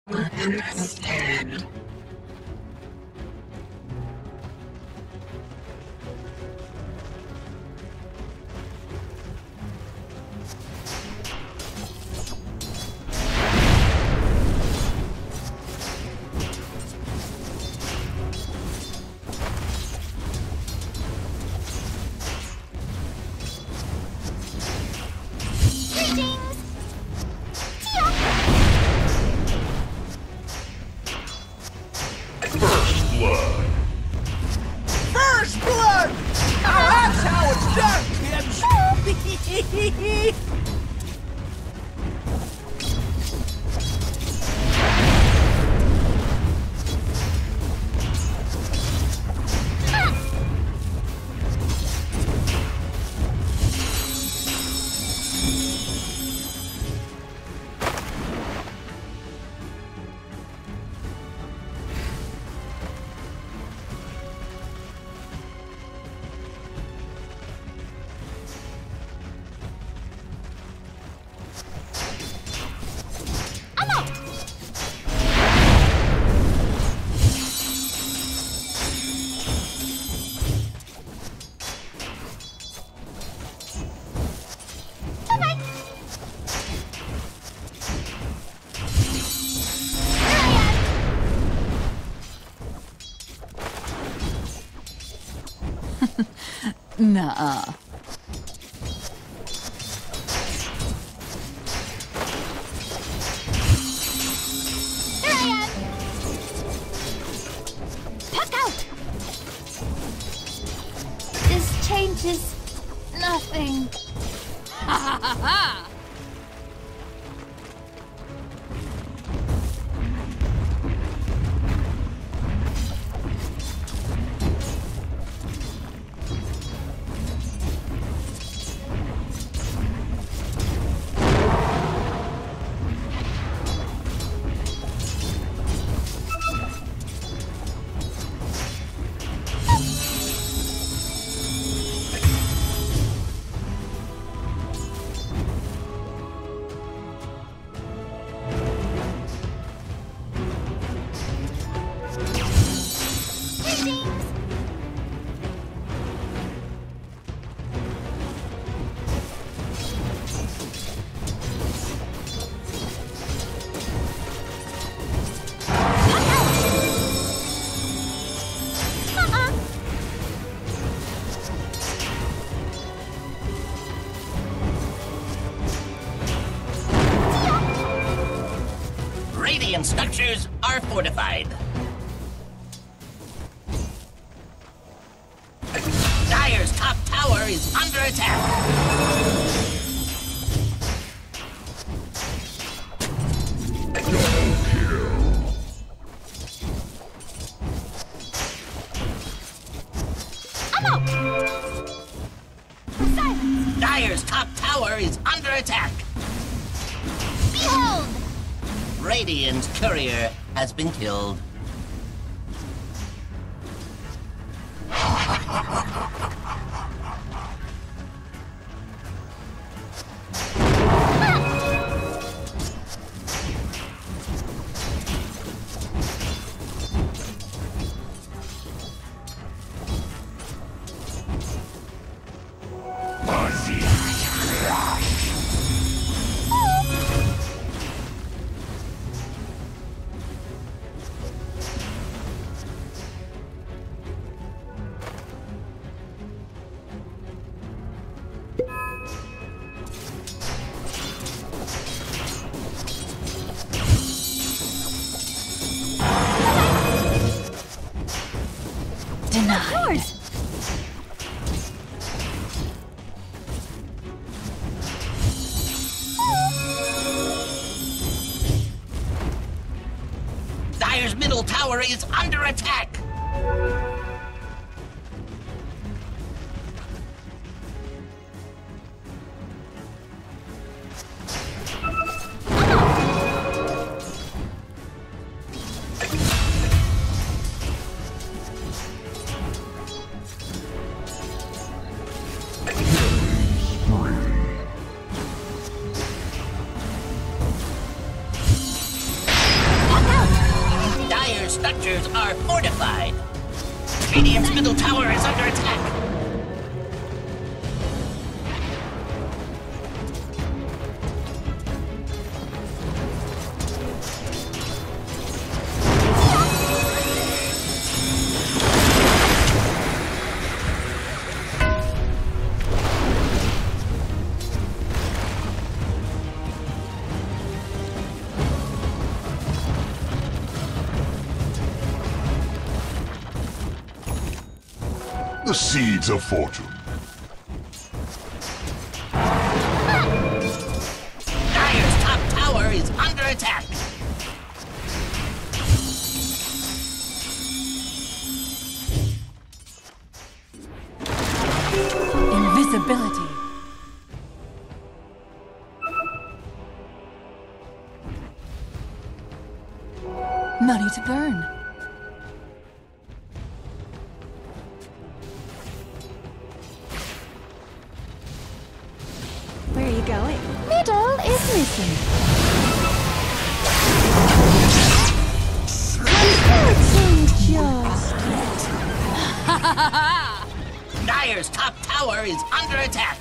Understand. First blood! Now that's how it's done, kids! Nuh-uh. There I am! Puck out! This changes nothing. Ha ha ha ha! Radiant structures are fortified. Dire's top tower is under attack. Dire's top tower is under attack. Behold! Radiant's courier has been killed. Yours! Dire's middle tower is under attack. structures are fortified. Radiant's middle tower is under attack. The seeds of fortune. Dire's top tower is under attack. Invisibility. Money to burn. Where are you going? Middle is missing. Dire's top tower is under attack.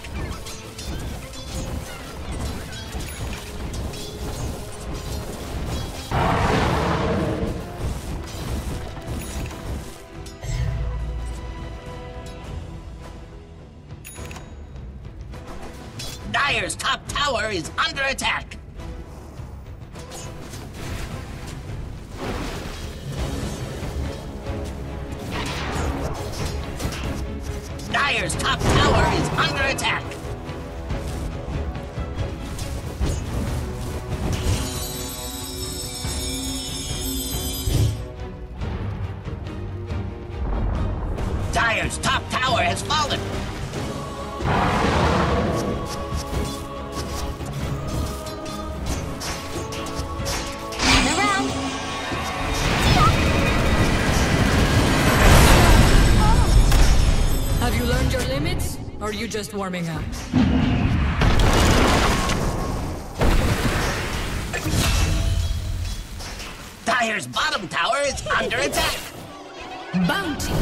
Dire's top tower is under attack. Dire's top tower is under attack. Dire's top tower has fallen. Have you learned your limits, or are you just warming up? Dire's bottom tower is under attack. Bounty!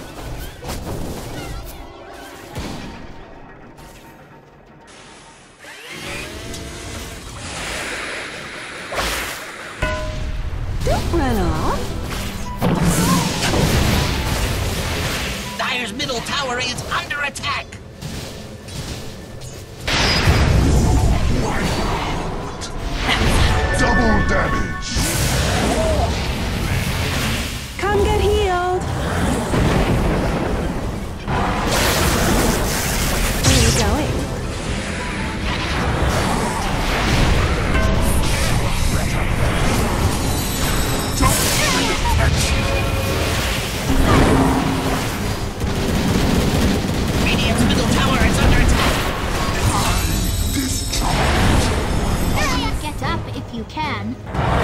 Don't run off. Dire's middle tower is under attack. Double damage. Come get healed. Where are you going? Radiant's middle tower is under attack. Get up if you can.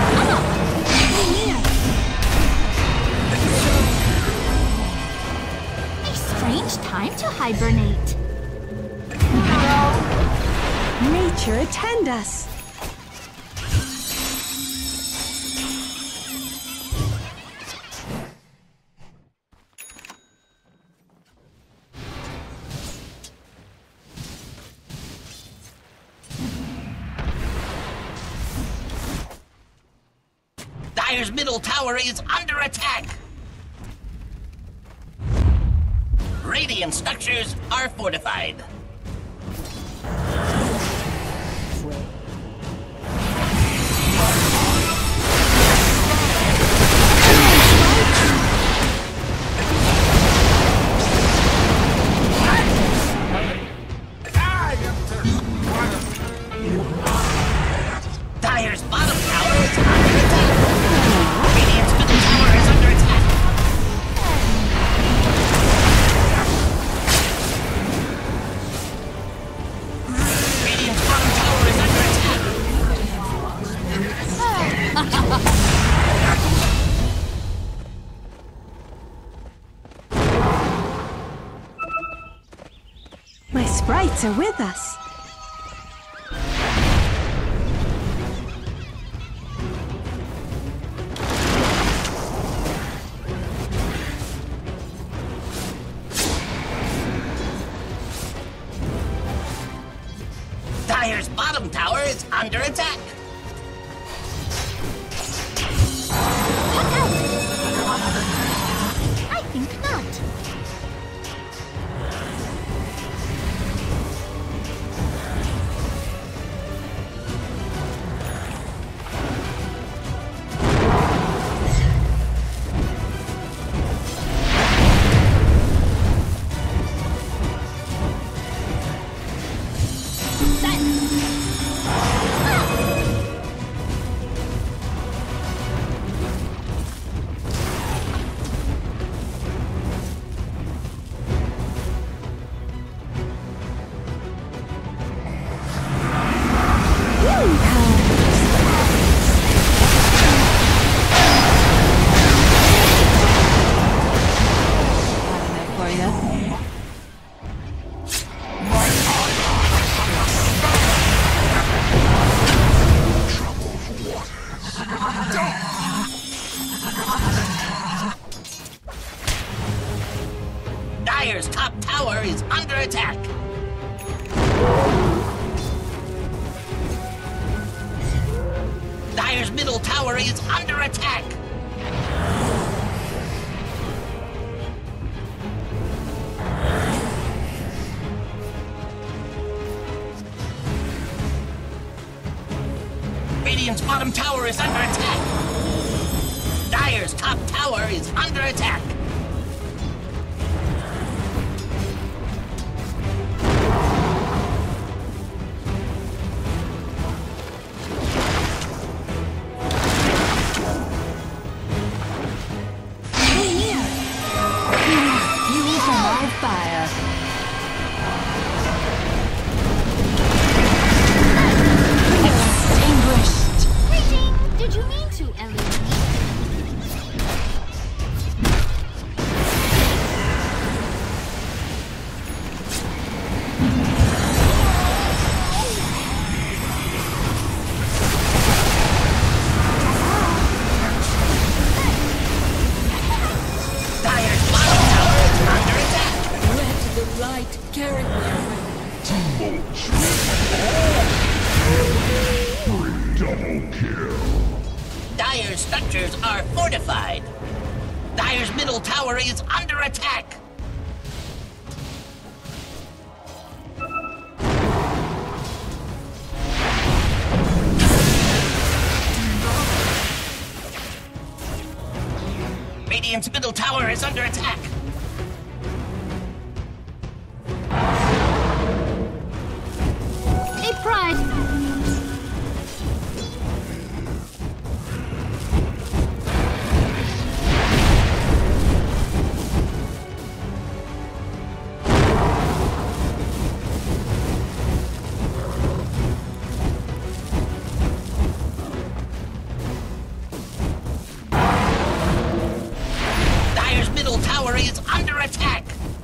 A strange time to hibernate. Nature attend us. Dire's middle tower is under attack. Radiant structures are fortified. Dire's bottom tower is under attack. Radiant's middle tower is under attack. Radiant's bottom tower is under attack. My sprites are with us. under attack. I think not. Dire's top tower is under attack. Dire's middle tower is under attack. Radiant's bottom tower is under attack. Dire's top tower is under attack. Did you mean to, Ellie? Carry me away. Double kill. Dire's structures are fortified. Dire's middle tower is under attack. Radiant's middle tower is under attack. A pride. Dire's middle tower is under attack.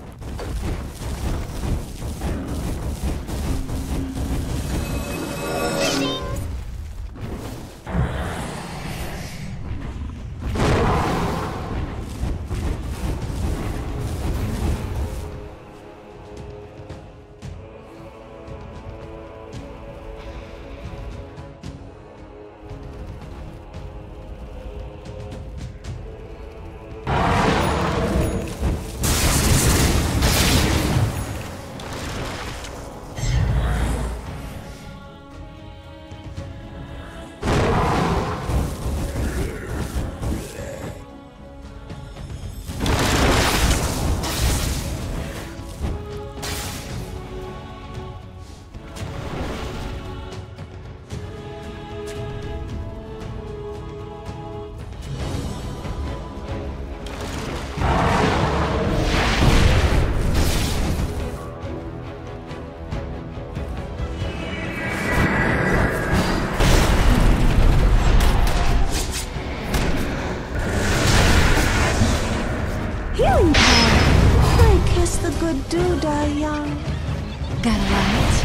Healing power. I kiss the good dude, young. Got a light?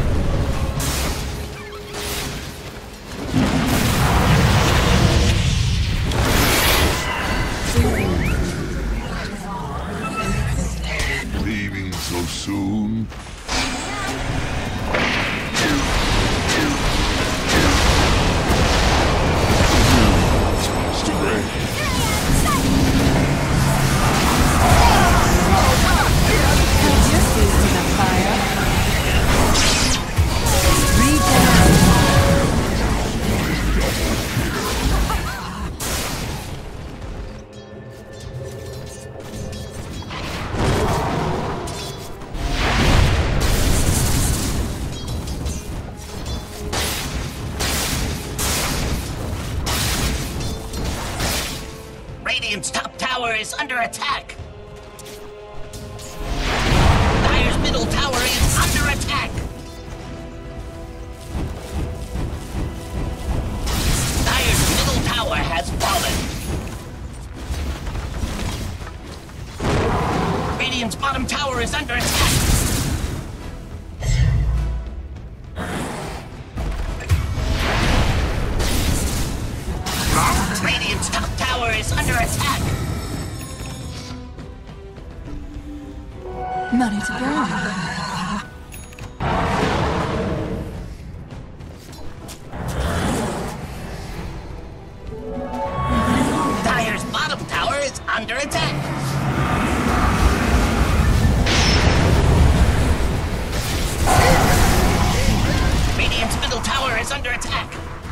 Leaving so soon? Radiant's top tower is under attack. Dire's middle tower is under attack. Dire's middle tower has fallen. Radiant's bottom tower is under attack. Radiant's top tower is under attack. Money to burn. Dire's bottom tower is under attack. Radiant's middle tower is under attack.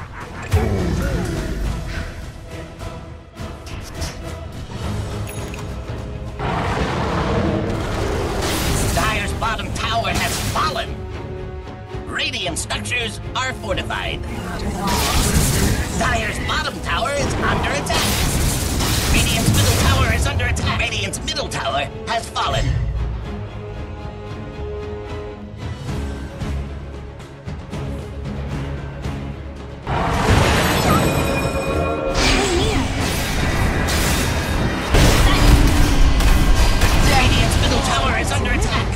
Dire's bottom tower has fallen. Radiant structures are fortified. Dire's bottom tower is under attack. Radiant's middle tower is under attack. Radiant's middle tower has fallen. Radiant's middle tower is under attack.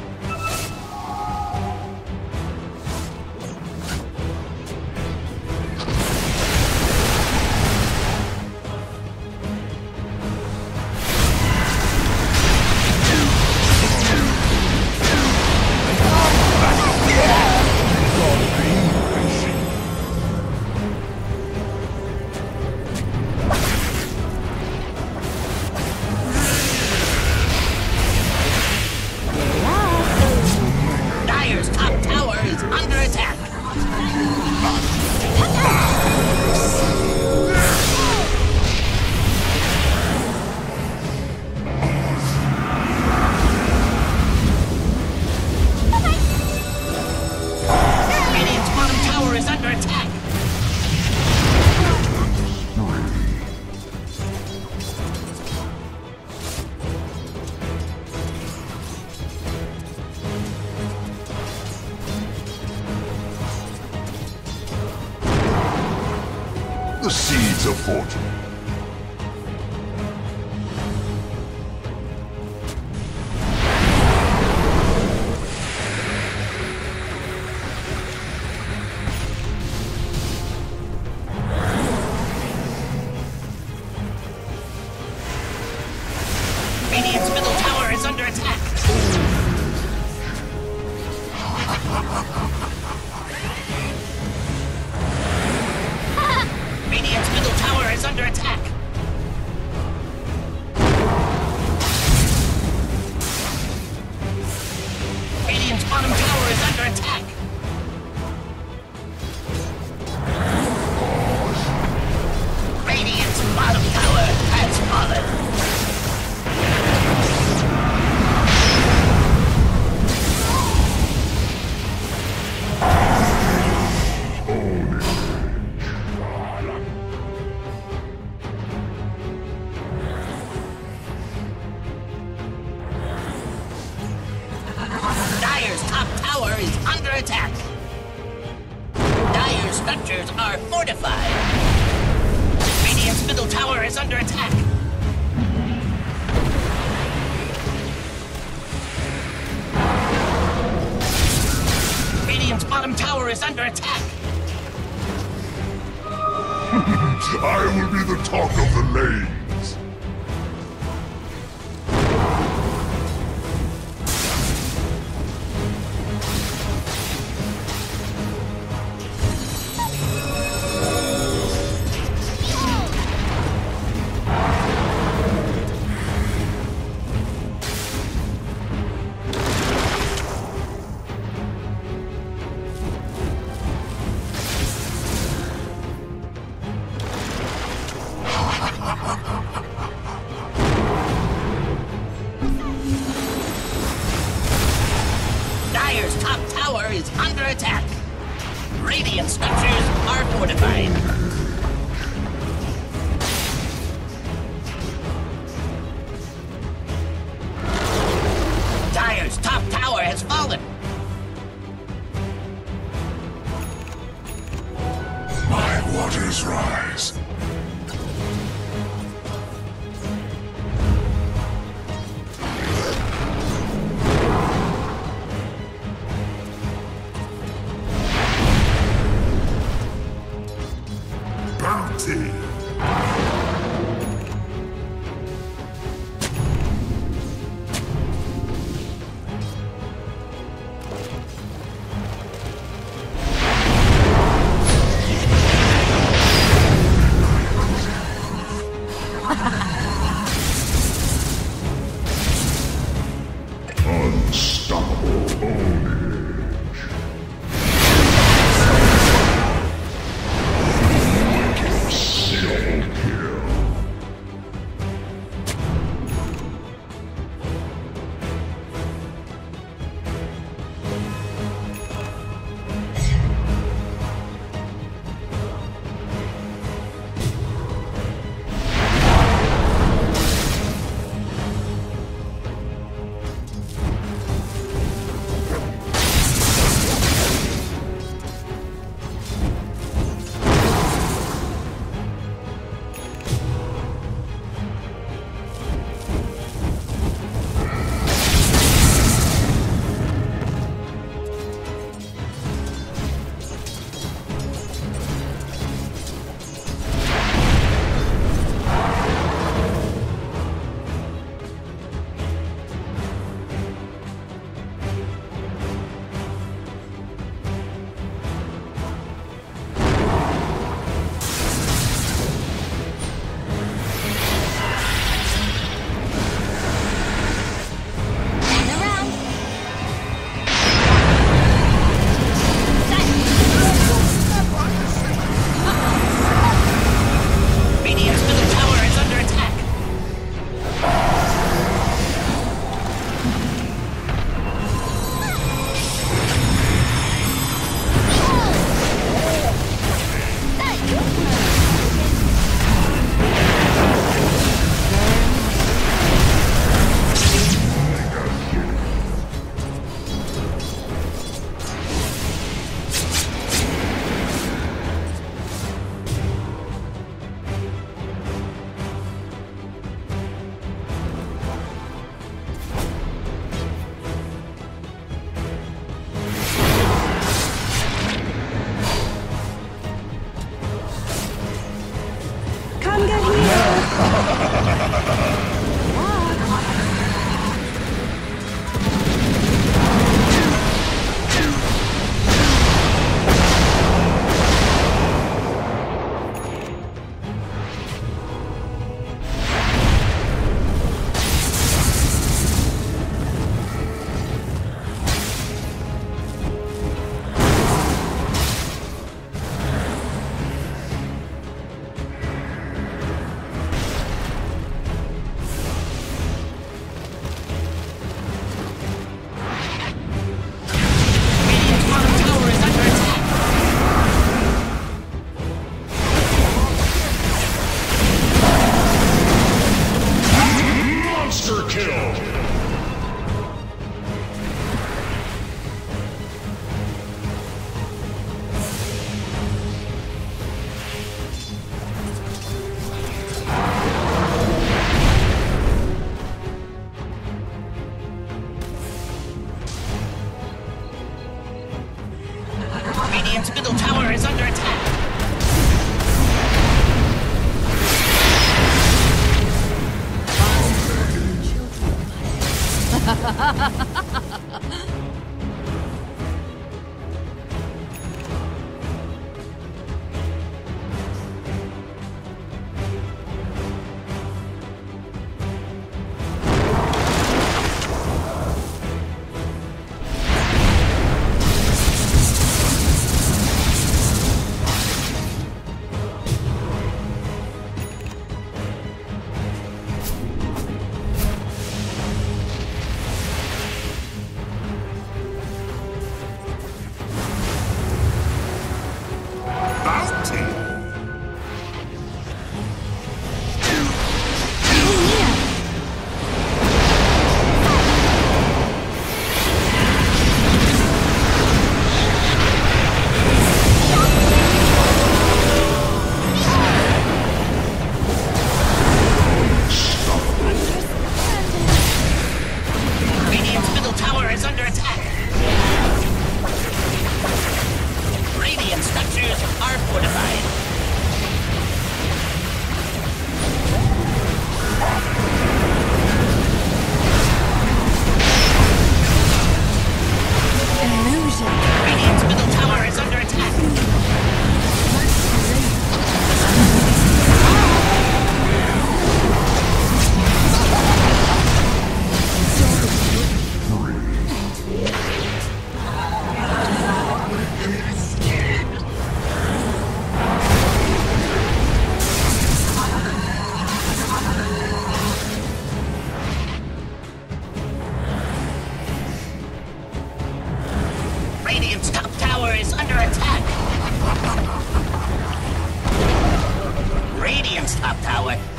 Dire's top tower is under attack. Radiant's bottom tower is under attack. The seeds of fortune. Radiant's middle tower is under attack. Radiant's middle tower is under attack. Radiant's bottom tower is under attack. Radiant's bottom tower has fallen. Dire's top tower is under attack. Dire's structures are fortified. Radiant's middle tower is under attack. Radiant's bottom tower is under attack. I will be the talk of the lanes.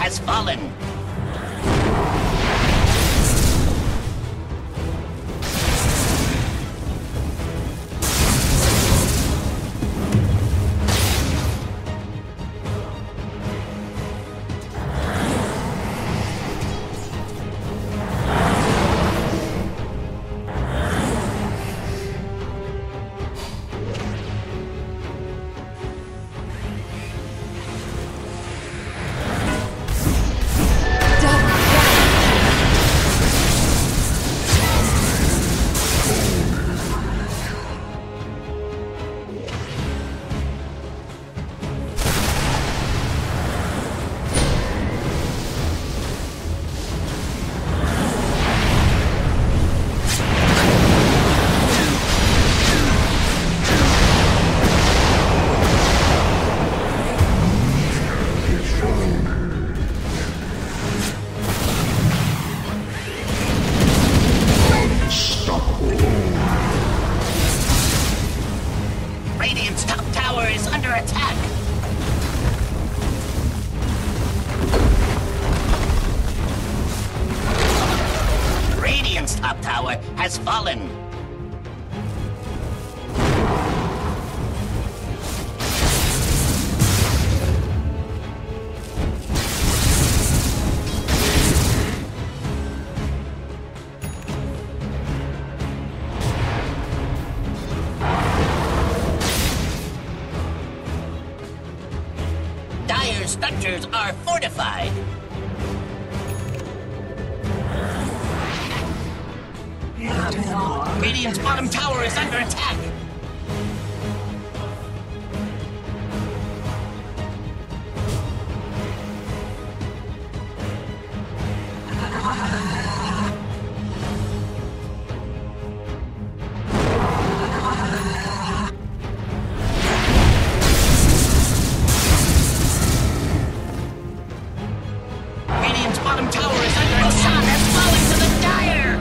has fallen. Radiant's top tower is under attack. Radiant's top tower has fallen. Dire's structures are fortified. Radiant's bottom tower is under attack. Radiant's bottom tower is under attack. Sun has fallen to the Dire.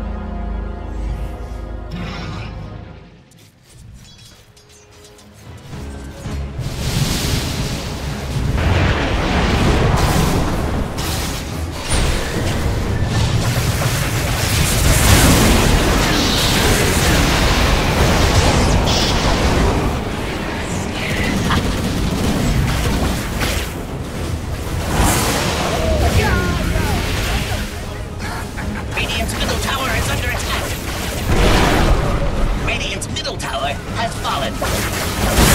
Radiant's middle tower is under attack. Radiant's middle tower has fallen.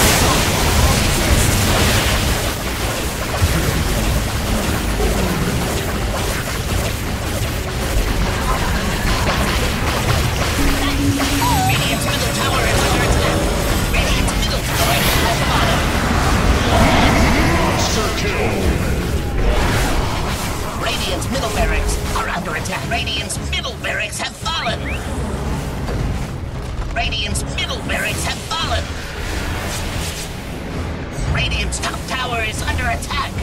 Radiant's middle tower is under attack. Radiant's middle tower has fallen. Radiant's middle barracks are under attack. Radiant's middle barracks have fallen. Radiant's middle barracks have fallen. Radiant's top tower is under attack.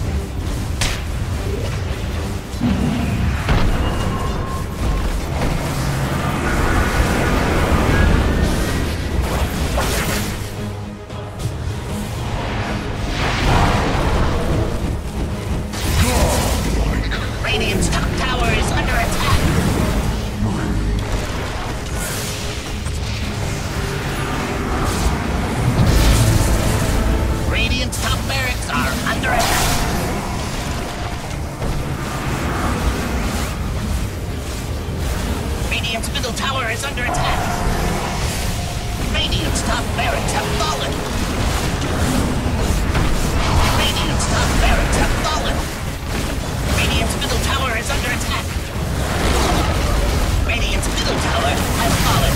Radiant's top tower is under attack. Radiant's top barracks are under attack. Radiant's middle tower is under attack. Radiant's top barracks have fallen. Radiant's top barracks have fallen. Radiant's middle tower is under attack. Radiant's middle tower has fallen.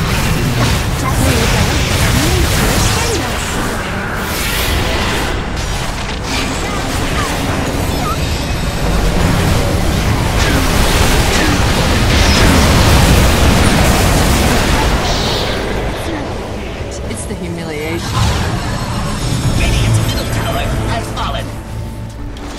It's the humiliation. Radiant's middle tower has fallen.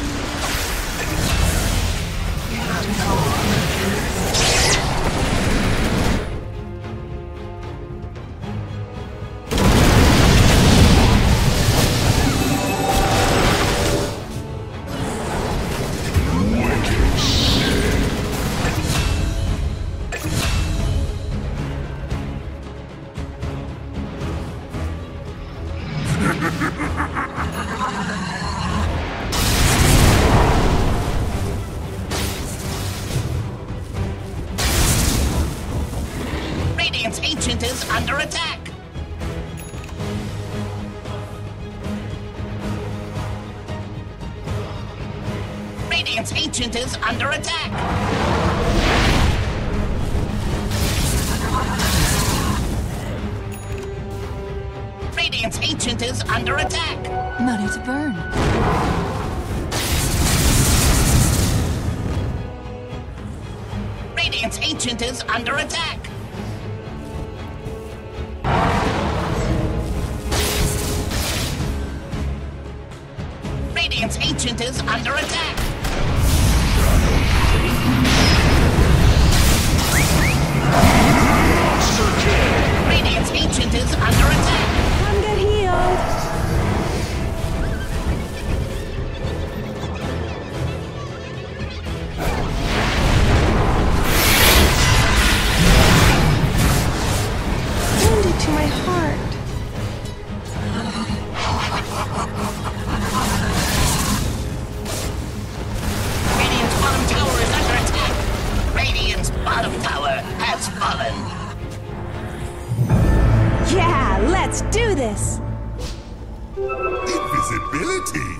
under attack. Radiant's Ancient is under attack. Radiant's Ancient is under attack. Money to burn. Radiant's Ancient is under attack. Radiant's Ancient is under attack. Radiant's Ancient is under attack. Come get healed. Wounded to my heart. Radiant's bottom tower is under attack. Radiant's bottom tower has fallen. Yeah, let's do this. Invisibility!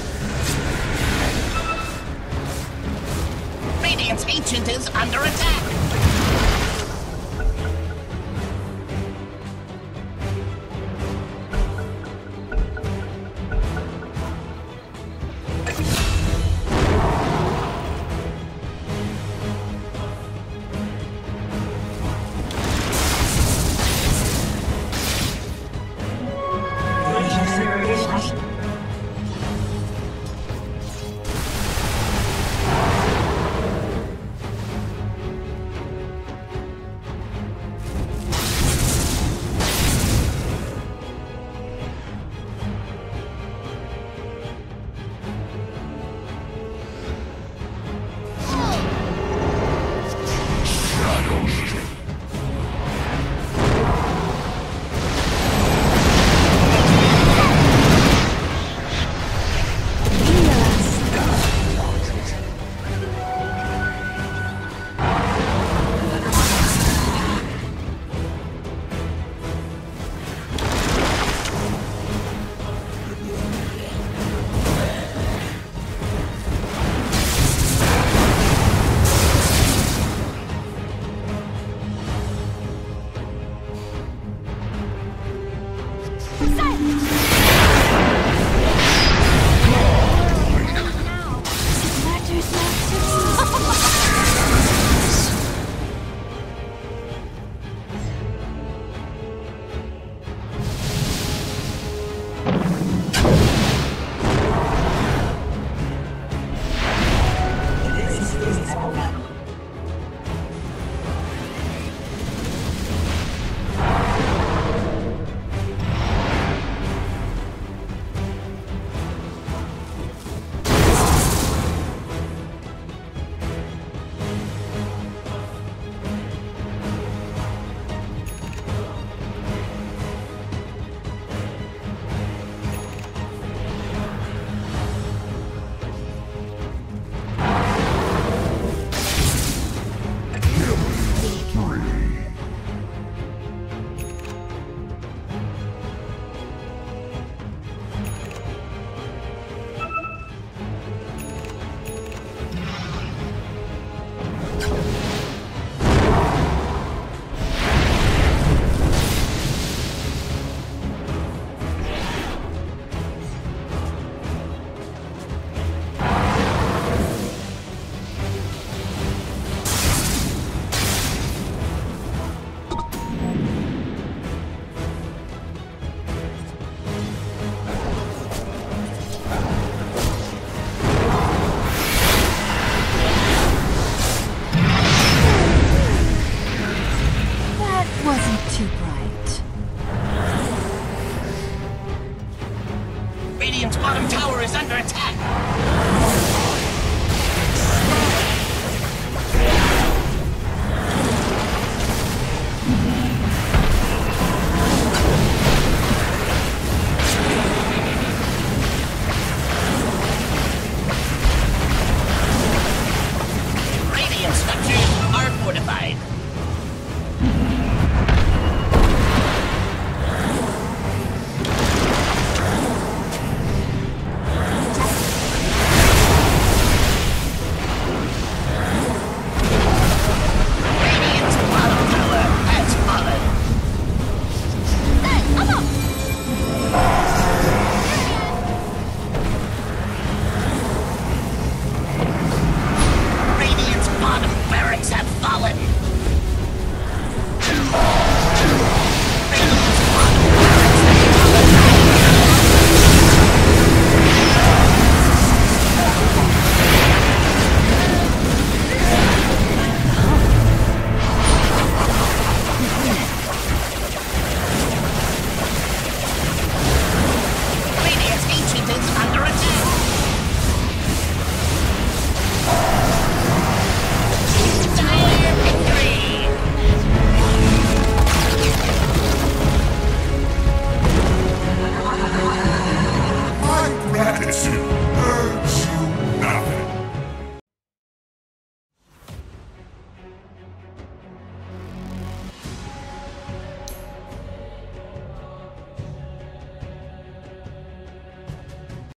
Radiant's Ancient is under attack.